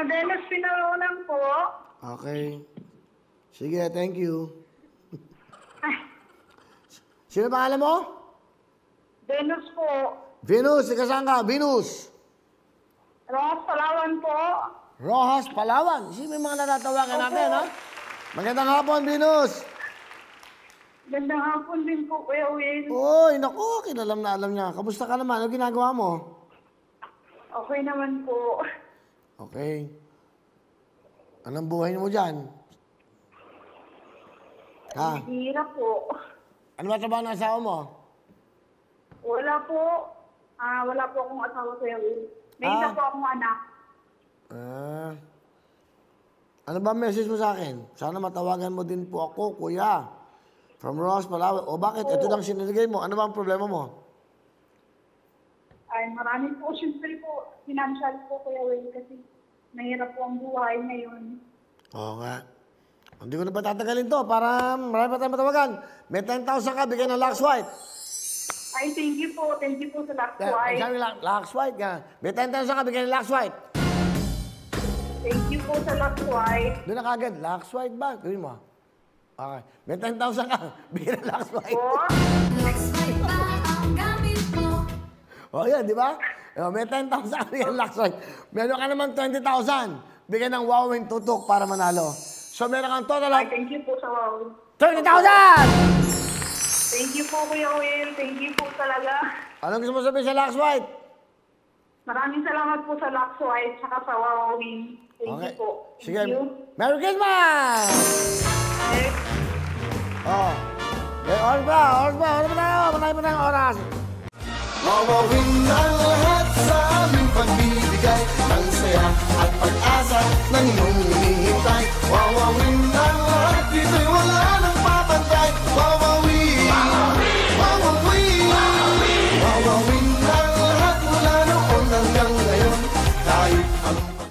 Dennis Pinaronan po. Okay. Sige, thank you. Ay, Sino pangalan mo? Dennis po. Venus, ika saan ka? Venus. Ross Palawan po. Rojas, Palawan. Sino yung mga natatawagan natin, ha? Magandang hapon, Venus. Gandang hapon din po, Kuya Will. Uy, naku, kinalam na alam niya. Kamusta ka naman? Ano ginagawa mo? Okay naman po. Okay. Anong buhay mo dyan? Ha? Hirap po. Ano ba trabaho ng asawa mo? Wala po. Wala po akong asawa, Kuya Will. May isa po akong anak. Ano ba message mo sa akin? Sana matawagan mo din po ako, kuya. From Ross, Palawan. O bakit? Ito lang sinilagay mo. Ano ba ang problema mo? Ay, marami po. Siyempre po, financial po, Kuya Will. Kasi mahirap po ang buhay ngayon. Oo nga. Hindi ko na pa tatagalin to para marami pa tayong matawagan. May 10,000 ka, bigyan ng Lux White. Ay, thank you po. Thank you po sa Lux White. Sabi Lux White ka. May 10,000 ka, bigyan ng Lux White. Thank you po sa Lux White. Doon na kagad. Lux White ba? Gawin mo. Okay. May 10,000 ka, bigyan ng Lux White. Po. O yan, di ba? May 10,000 ka, bigyan ng Lux White. Meron ka naman 20,000. Bigyan ng Wowing Tutok para manalo. So meron kang total Ay, of thank you po sa wow. 30,000! Thank you po, Kuya Will. Thank you po talaga. Anong gusto mo sabihin sa Lux White? Maraming salamat po sa Lux White saka sa Wowing. Thank you po. Sige. Thank you. Merry Christmas! Next. Oh. Okay, oras ba? Oras ba? Oras ba tayo? Matay pa tayong oras. Wawawin ang lahat sa aming pagbibigay ng saya at pag-asa na inyong hinihintay. Wawawin ang lahat, dito'y